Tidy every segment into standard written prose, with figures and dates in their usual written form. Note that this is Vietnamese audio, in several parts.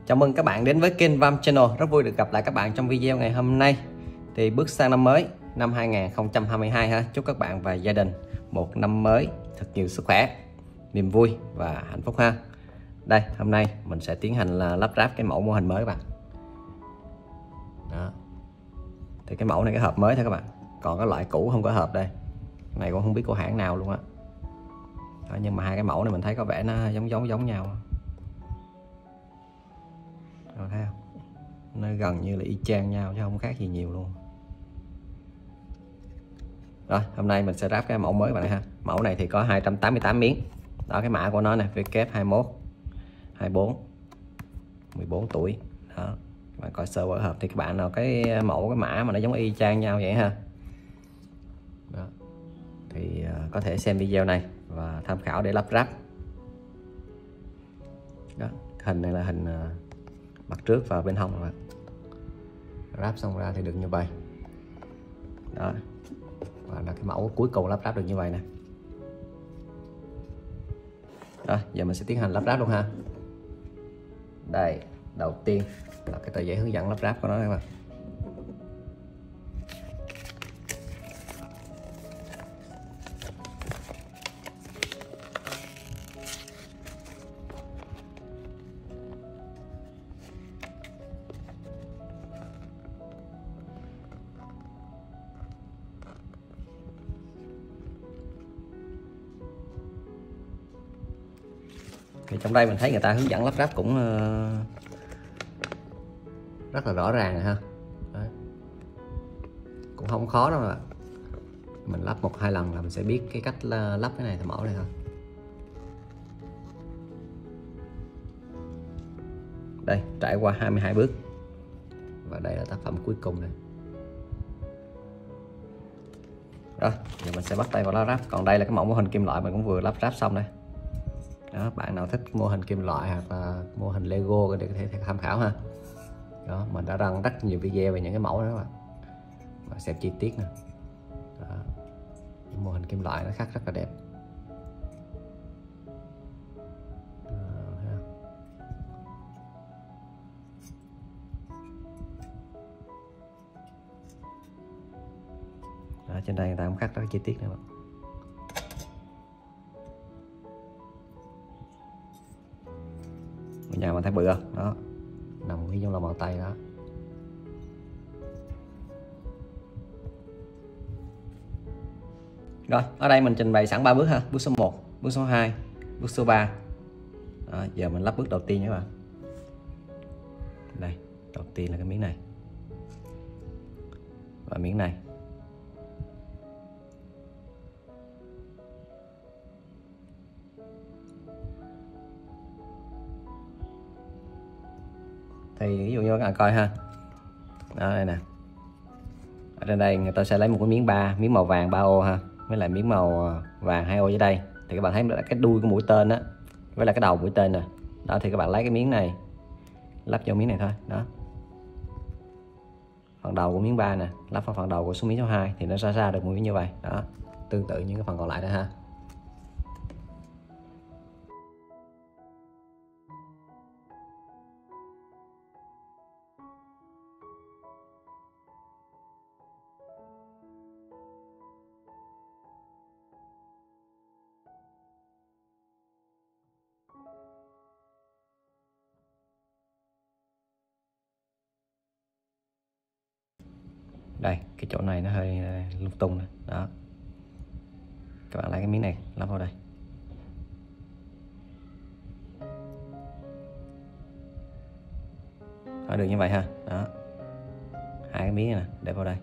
Chào mừng các bạn đến với kênh Vam Channel. Rất vui được gặp lại các bạn trong video ngày hôm nay. Thì bước sang năm mới năm 2022 ha. Chúc các bạn và gia đình một năm mới thật nhiều sức khỏe, niềm vui và hạnh phúc ha. Đây, hôm nay mình sẽ tiến hành là lắp ráp cái mẫu mô hình mới các bạn. Đó. Thì cái mẫu này cái hộp mới thôi các bạn. Còn cái loại cũ không có hộp đây. Cái này cũng không biết của hãng nào luôn á. Nhưng mà hai cái mẫu này mình thấy có vẻ nó giống nhau. Rồi thấy không? Nó gần như là y chang nhau chứ không khác gì nhiều luôn. Rồi hôm nay mình sẽ ráp cái mẫu mới bạn này ha. Mẫu này thì có 288 miếng. Đó, cái mã của nó này W21 24 14 tuổi. Đó, các bạn coi sơ vở hộp thì các bạn nào cái mẫu cái mã mà nó giống y chang nhau vậy ha. Đó. Thì có thể xem video này và tham khảo để lắp ráp. Đó, hình này là hình mặt trước và bên hông các bạn. Ráp xong ra thì được như vậy. Đó, và là cái mẫu cuối cùng lắp ráp được như vậy nè. Rồi giờ mình sẽ tiến hành lắp ráp luôn ha. Đây, đầu tiên là cái tờ giấy hướng dẫn lắp ráp của nó các bạn. Thì trong đây mình thấy người ta hướng dẫn lắp ráp cũng rất là rõ ràng rồi ha. Đấy. Cũng không khó đâu mà mình lắp 1-2 lần là mình sẽ biết cái cách lắp cái này thì mẫu này thôi. Đây, trải qua 22 bước và đây là tác phẩm cuối cùng này. Rồi giờ mình sẽ bắt tay vào lắp ráp. Còn đây là cái mẫu mô hình kim loại mình cũng vừa lắp ráp xong đây. Đó, bạn nào thích mô hình kim loại hoặc là mô hình Lego thì có thể tham khảo ha. Đó, mình đã đăng rất nhiều video về những cái mẫu đó các bạn. Và xem chi tiết nè. Đó, mô hình kim loại nó khắc rất là đẹp. Đó, trên đây người ta cũng khắc rất chi tiết nữa bạn. Nhà bạn thấy bự không? Đó, nằm nguyên trong lòng bàn tay đó. Rồi, ở đây mình trình bày sẵn 3 bước ha. Bước số 1, bước số 2, bước số 3. Đó, giờ mình lắp bước đầu tiên nhé các bạn. Đây, đầu tiên là cái miếng này. Và miếng này. Thì ví dụ như các bạn coi ha. Đó, đây nè. Ở trên đây người ta sẽ lấy một cái miếng màu vàng 3 ô ha, với lại miếng màu vàng 2 ô dưới đây. Thì các bạn thấy là cái đuôi của mũi tên á, với lại cái đầu mũi tên nè. Đó thì các bạn lấy cái miếng này lắp vô miếng này thôi. Đó, phần đầu của miếng 3 nè, lắp vào phần đầu của số miếng số 2 thì nó ra được mũi như vậy. Đó, tương tự những cái phần còn lại đó ha. Đây, cái chỗ này nó hơi lung tung này. Đó, các bạn lấy cái miếng này lắp vào đây. Đó, được như vậy ha. Đó, hai cái miếng này nè, để vào đây.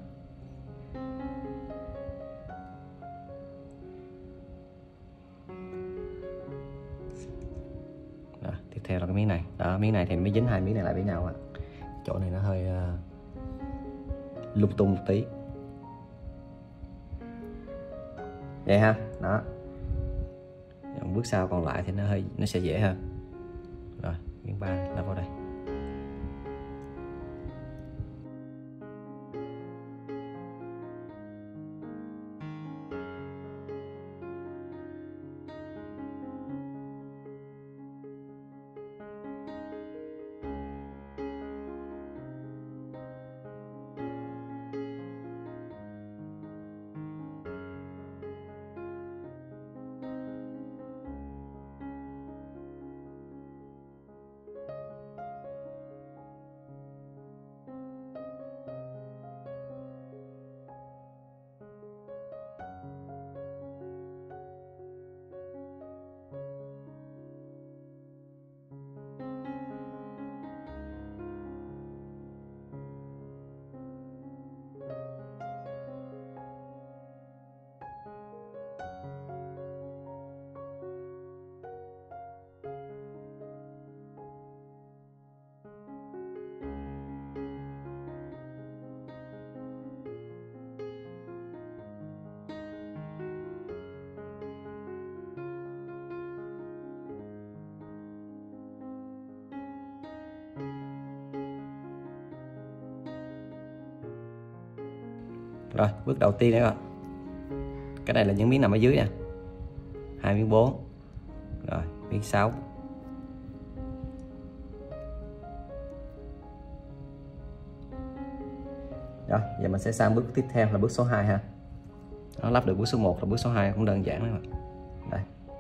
Đó, tiếp theo là cái miếng này. Đó, miếng này thì mới dính hai miếng này lại với nhau á. Chỗ này nó hơi lung tung một tí vậy ha. Đó, bước sau còn lại thì nó sẽ dễ hơn. Rồi miếng 3 lắp vào đây. Rồi bước đầu tiên đấy, cái này là những miếng nằm ở dưới nè, 2 miếng 4, rồi miếng 6, rồi giờ mình sẽ sang bước tiếp theo là bước số 2 ha. Nó lắp được bước số 1 là bước số 2 cũng đơn giản đấy. Đây.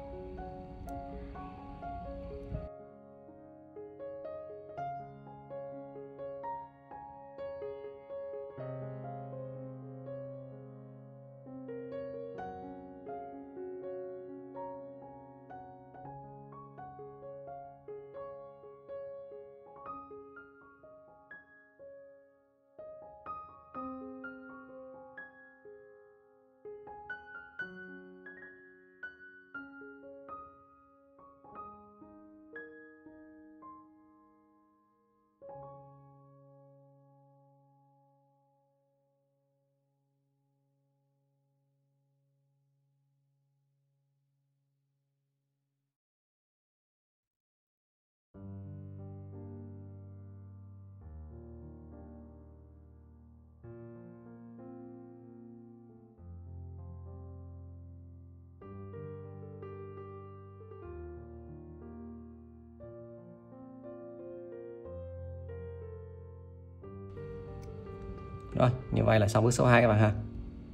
Rồi, như vậy là xong bước số 2 các bạn ha.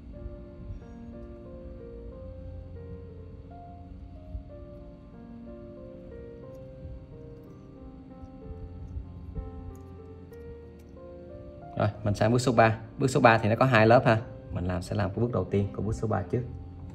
Rồi, mình sang bước số 3. Bước số 3 thì nó có 2 lớp ha. Mình sẽ làm cái bước đầu tiên của bước số 3 trước.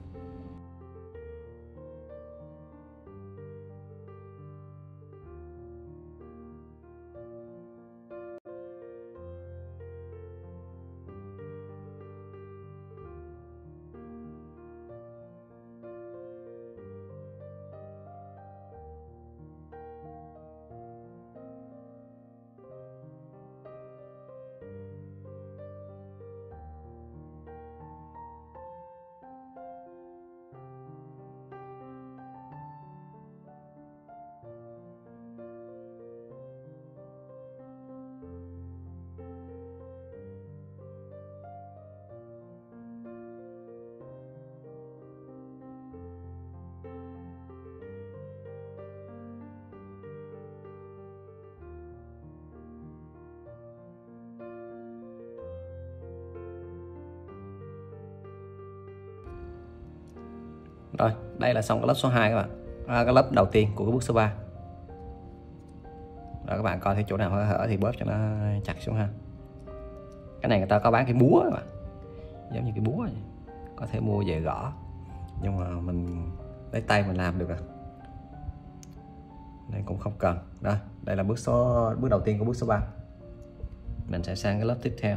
Rồi, đây là xong cái lớp số 2 các bạn. Cái lớp đầu tiên của cái bước số 3. Rồi các bạn coi thấy chỗ nào hở thì bóp cho nó chặt xuống ha. Cái này người ta có bán cái búa các bạn, giống như cái búa vậy. Có thể mua về gõ, nhưng mà mình lấy tay mình làm được rồi nên cũng không cần. Đó, đây là bước đầu tiên của bước số 3. Mình sẽ sang cái lớp tiếp theo.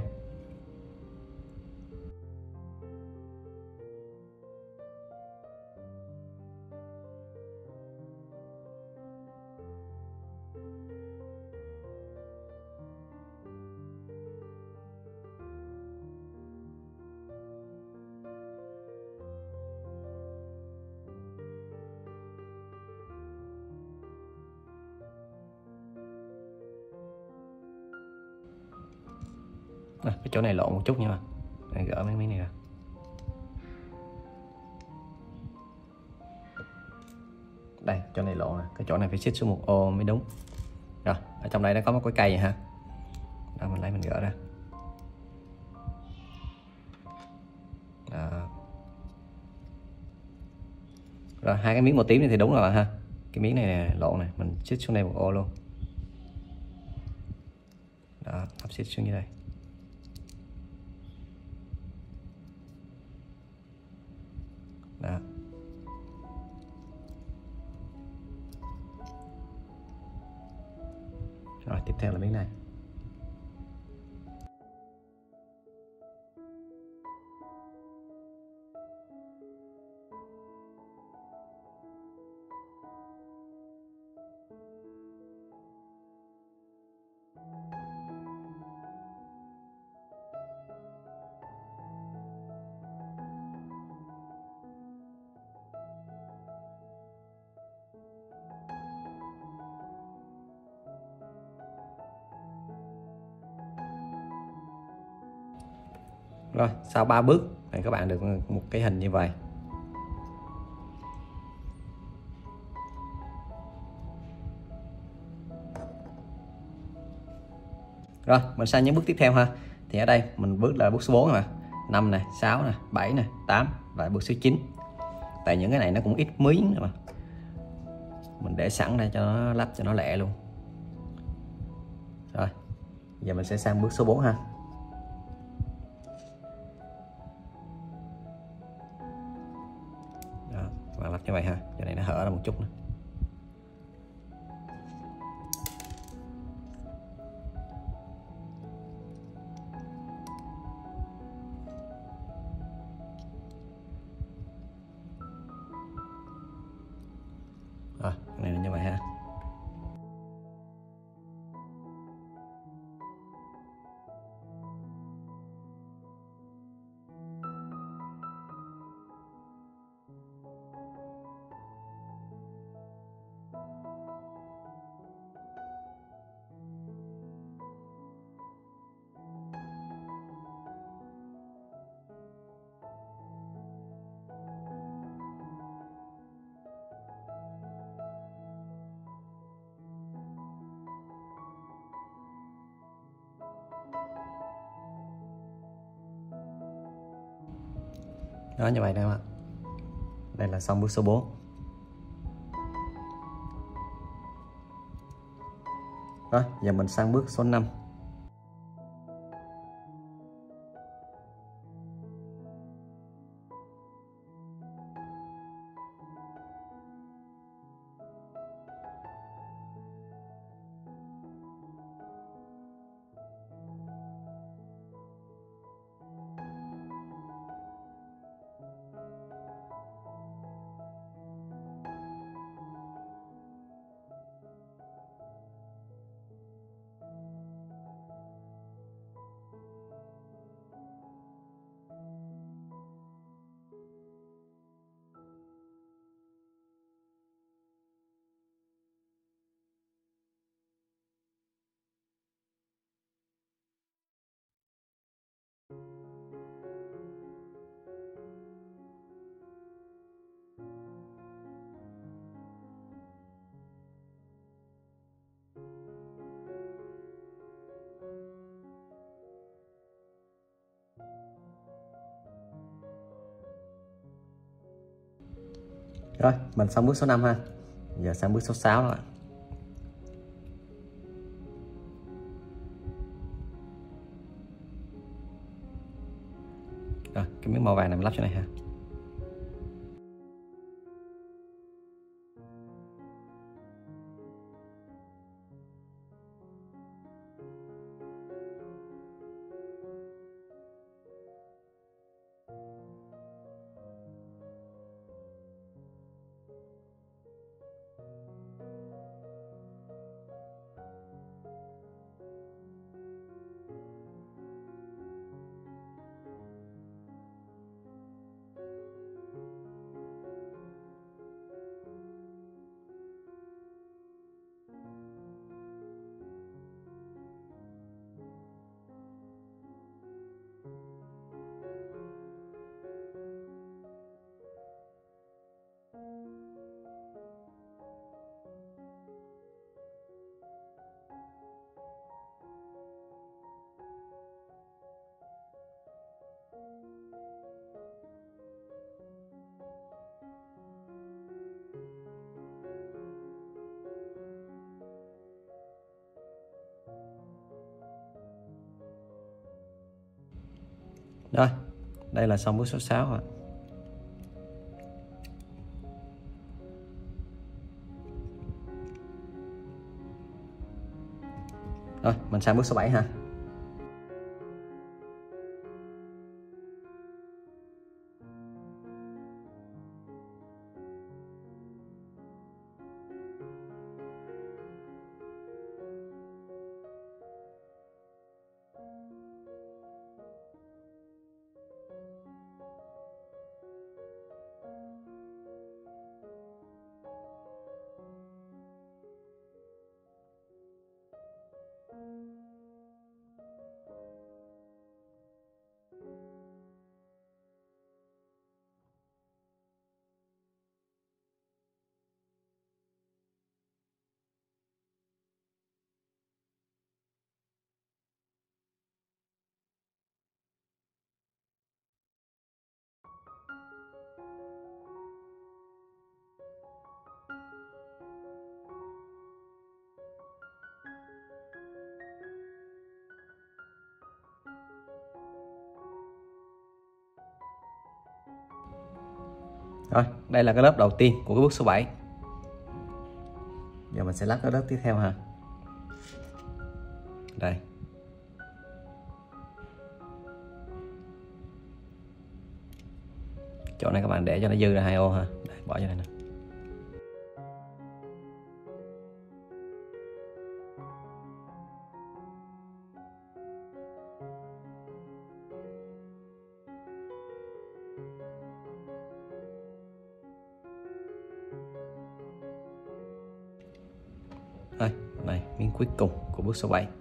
Cái chỗ này lộn một chút nha mà, để gỡ mấy miếng này ra. Đây, chỗ này lộn, cái chỗ này phải xích xuống một ô mới đúng. Rồi, ở trong đây nó có một cái cây này ha. Đó, mình lấy mình gỡ ra. Đó. Rồi, hai cái miếng màu tím này thì đúng rồi bạn ha. Cái miếng này lộn này, mình xích xuống đây một ô luôn. Đó, áp xích xuống như đây. Đó. Rồi, tiếp theo là miếng này. Rồi sau 3 bước thì các bạn được một cái hình như vậy. Rồi mình sang những bước tiếp theo ha. Thì ở đây mình bước là bước số 4 mà 5 này, 6 này, 7 này, 8 và bước số 9. Tại những cái này nó cũng ít miếng mà mình để sẵn đây cho nó lắp cho nó lẹ luôn. Rồi giờ mình sẽ sang bước số 4 ha. Đó, và lắp như vậy ha, giờ này nó hở ra một chút nữa. Rồi, cái này là như vậy ha. Đó như vậy đây ạ. Đây là xong bước số 4. Rồi giờ mình sang bước số 5. Rồi mình xong bước số 5 ha. Giờ sang bước số 6 đó ạ. Rồi cái miếng màu vàng này mình lắp chỗ này ha. Rồi đây là xong bước số 6 rồi. Rồi mình sang bước số 7 ha. Rồi, đây là cái lớp đầu tiên của cái bước số 7. Giờ mình sẽ lắp cái lớp tiếp theo ha. Đây. Chỗ này các bạn để cho nó dư ra 2 ô ha. Đây, bỏ cho đây nè. Rồi, này miếng cuối cùng của bước số 7.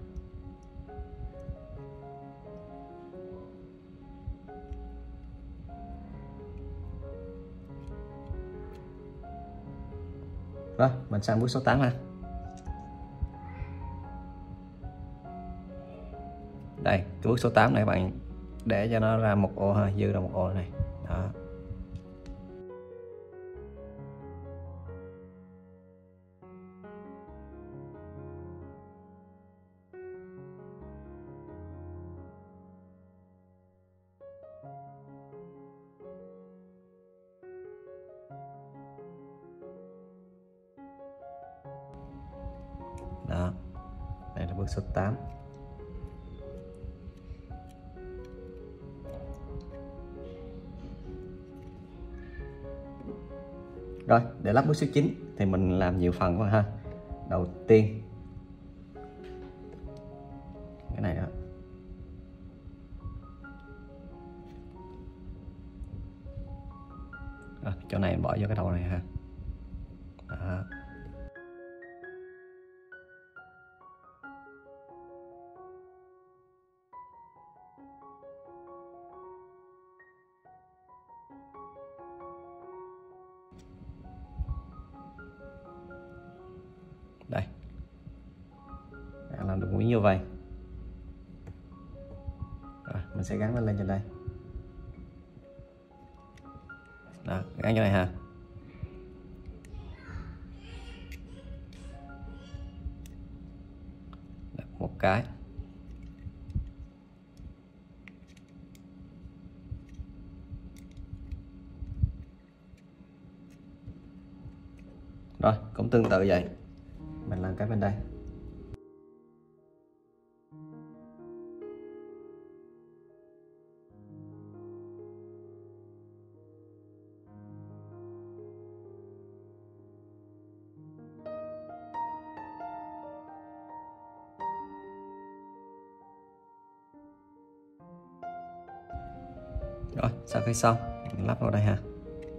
Rồi, mình sang bước số 8 ha. Đây, cái bước số 8 này các bạn để cho nó ra một ô ha, dư ra một ô này. Đó. Đó. Đây là bước số 8. Rồi, để lắp bước số 9 thì mình làm nhiều phần quá ha. Đầu tiên cái này đó. Rồi, chỗ này bỏ vô cái đầu này ha. Đó. Đây, làm được miếng như vậy. Rồi, mình sẽ gắn nó lên trên đây. Đó, gắn chỗ này ha. Đặt một cái. Rồi, cũng tương tự vậy. Mình làm cái bên đây. Rồi, sau khi xong, mình lắp vào đây ha.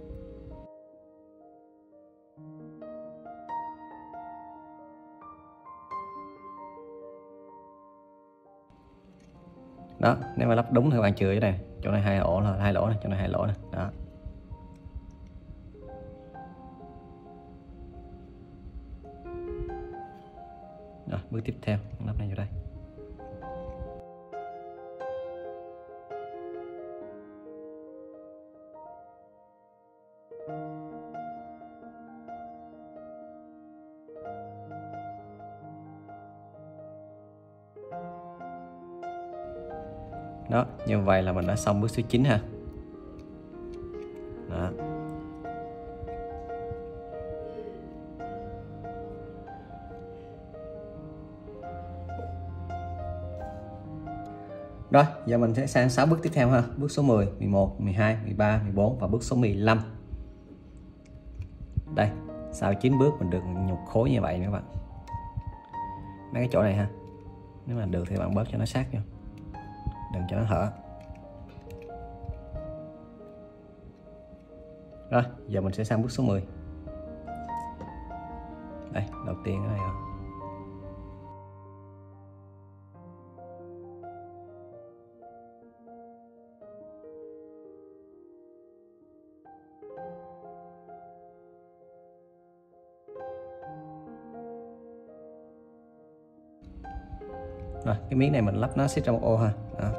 Đó, nếu mà lắp đúng thì các bạn chừa cái này, chỗ này 2 ổ là 2 lỗ này, chỗ này 2 lỗ này. Đó. Rồi, bước tiếp theo lắp này vào đây. Đó, như vậy là mình đã xong bước số 9 ha. Đó. Rồi, giờ mình sẽ sang 6 bước tiếp theo ha. Bước số 10, 11, 12, 13, 14 và bước số 15. Đây, sau 9 bước mình được nhục khối như vậy nữa các bạn. Mấy cái chỗ này ha. Nếu mà được thì bạn bớt cho nó sát vô. Đừng cho nó hở. Rồi, giờ mình sẽ sang bước số 10. Đây, đầu tiên cái này rồi. Rồi, cái miếng này mình lắp nó xích ra một ô ha. Đó.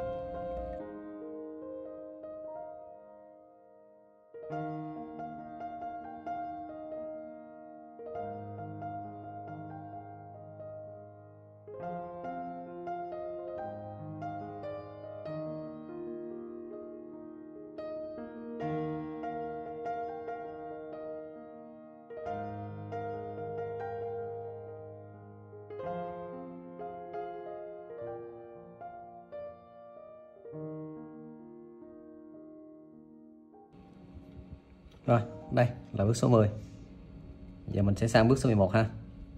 Rồi, đây là bước số 10. Giờ mình sẽ sang bước số 11 ha.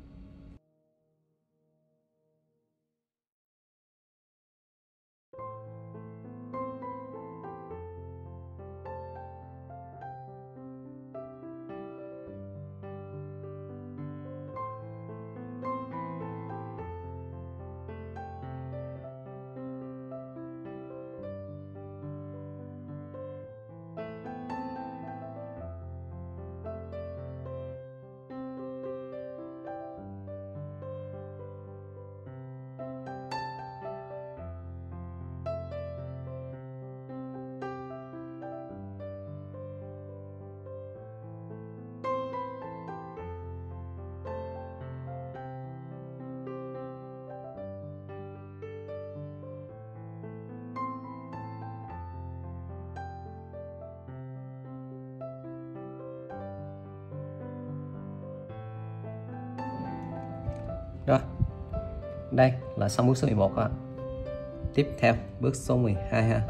Rồi, đây là xong bước số 11 đó. Tiếp theo bước số 12 ha.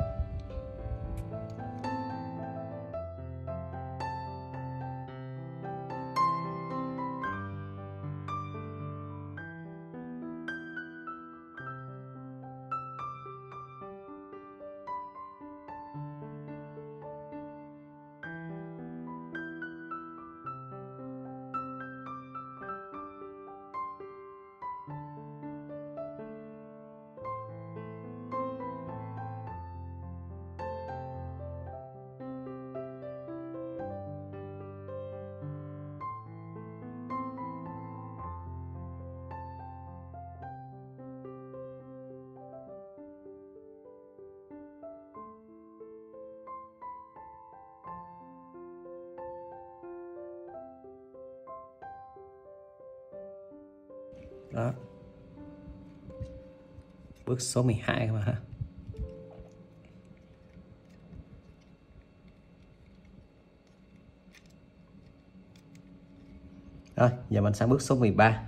Đó. Bước số 12 các bạn ha. Rồi, giờ mình sang bước số 13.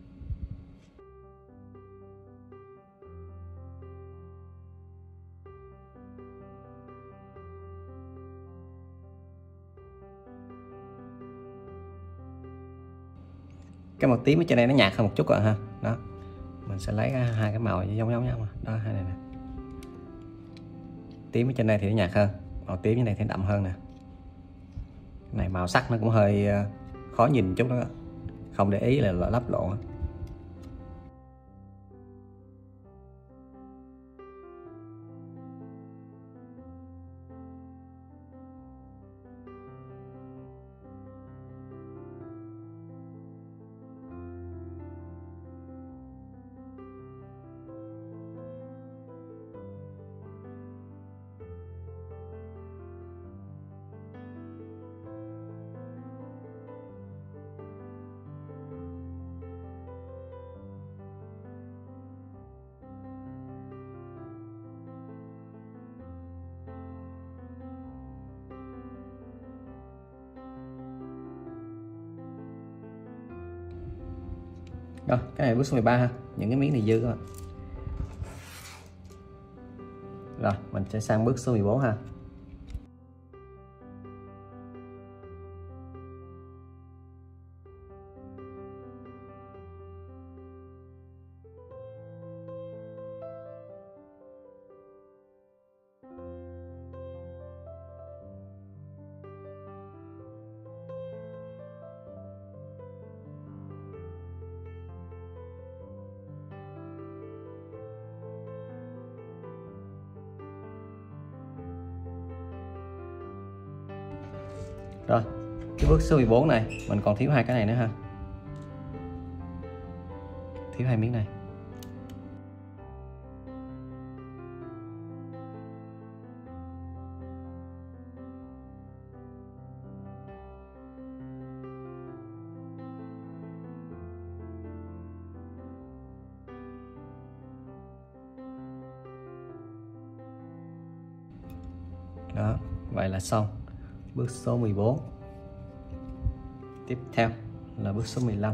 Cái màu tím ở trên đây nó nhạt hơn một chút rồi ha. Đó, mình sẽ lấy hai cái màu giống nhau mà. Đó, hai này nè. Tím ở trên đây thì nó nhạt hơn, màu tím trên này thì đậm hơn nè. Cái này màu sắc nó cũng hơi khó nhìn chút đó, không để ý là lắp lộn. Rồi, cái này bước số 13 ha, những cái miếng này dư các bạn. Rồi, mình sẽ sang bước số 14 ha. Rồi, cái bước số 14 này mình còn thiếu hai cái này nữa ha. Thiếu hai miếng này. Đó, vậy là xong bước số 14. Tiếp theo là bước số 15.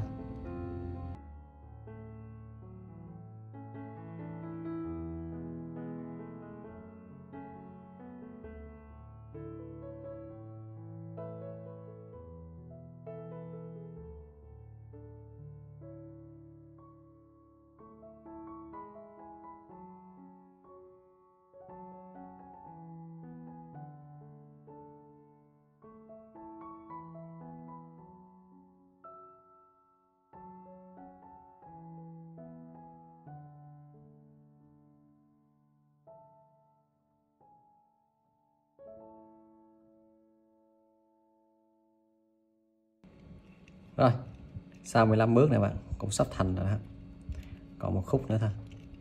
Rồi, sau 15 bước này bạn cũng sắp thành rồi đó. Còn một khúc nữa thôi.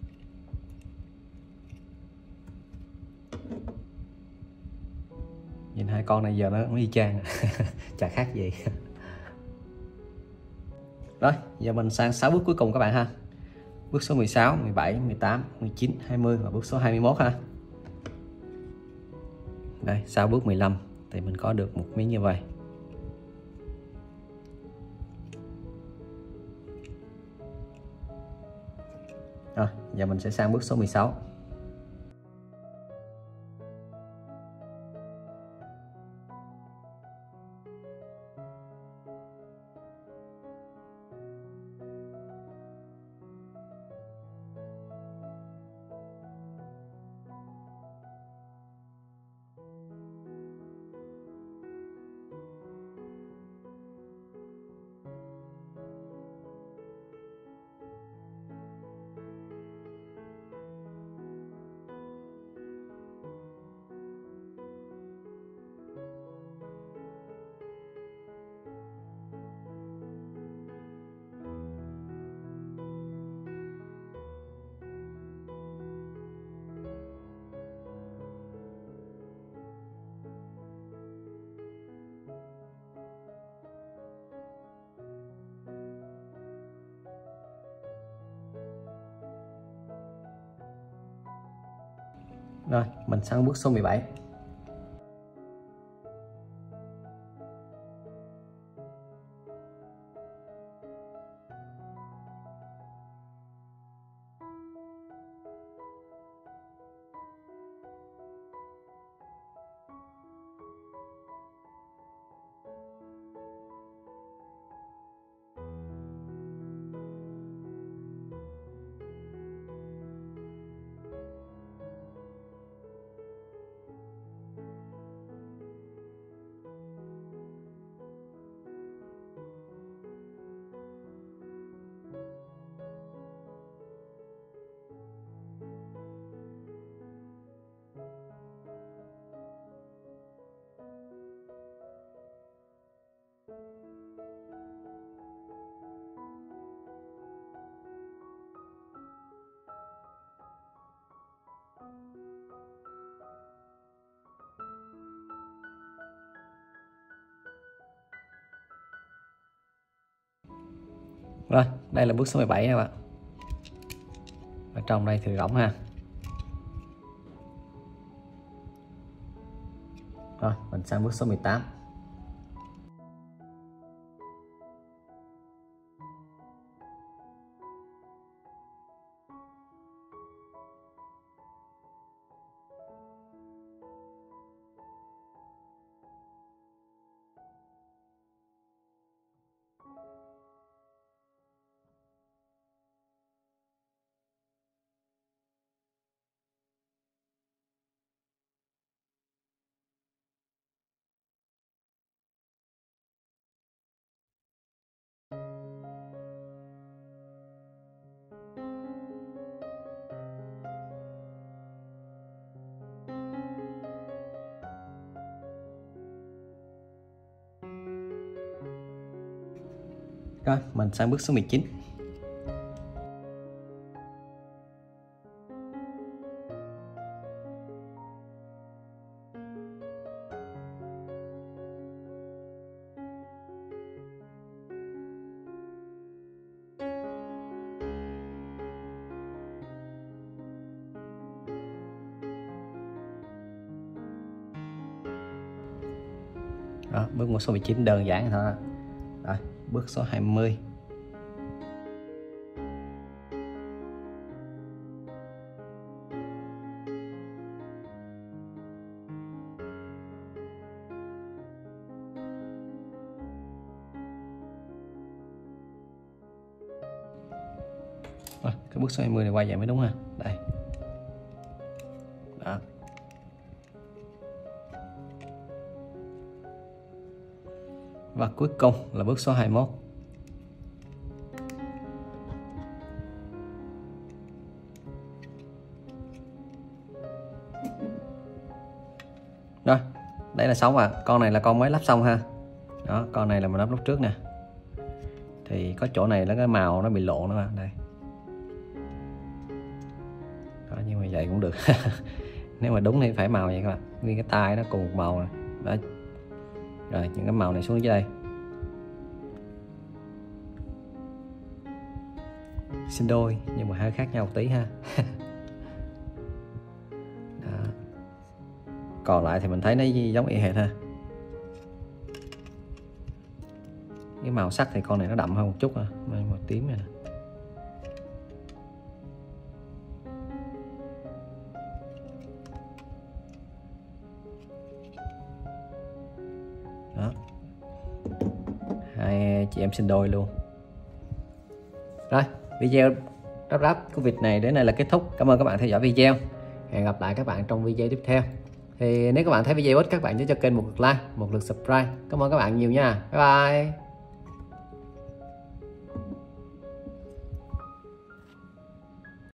Nhìn hai con này giờ nó y chang chả khác gì. Rồi, giờ mình sang 6 bước cuối cùng các bạn ha. Bước số 16, 17, 18, 19, 20 và bước số 21 ha. Đây, sau bước 15 thì mình có được một miếng như vậy. Rồi, giờ mình sẽ sang bước số 16. Rồi, mình sang bước số 17. Rồi, đây là bước số 17 các bạn. Ở trong đây thì rỗng ha. Rồi, mình sang bước số 18. Rồi, mình sang bước số 19. Đó, bước số 19 đơn giản thôi. Rồi, bước số 20. Rồi, cái bước số 20 này quay vậy mới đúng ha. Đây. Đó. Và cuối cùng là bước số 21. Rồi, đây là 6 à. Con này là con mới lắp xong ha. Đó, con này là mình lắp lúc trước nè. thì có chỗ này là cái màu nó bị lộn đó bạn. Đây đó, nhưng mà vậy cũng được. Nếu mà đúng thì phải màu vậy các bạn, nguyên cái tay nó cùng một màu này. Đó. Rồi những cái màu này xuống dưới đây. Sinh đôi nhưng mà hơi khác nhau một tí ha. Đó. Còn lại thì mình thấy nó giống y hệt ha. Cái màu sắc thì con này nó đậm hơn một chút à, màu tím này nè. Đó. Hai chị em sinh đôi luôn. Rồi, video ráp của vịt này đến đây là kết thúc. Cảm ơn các bạn theo dõi video. Hẹn gặp lại các bạn trong video tiếp theo. Thì nếu các bạn thấy video hữu ích, các bạn nhớ cho kênh một lượt like, một lượt subscribe. Cảm ơn các bạn nhiều nha. Bye bye.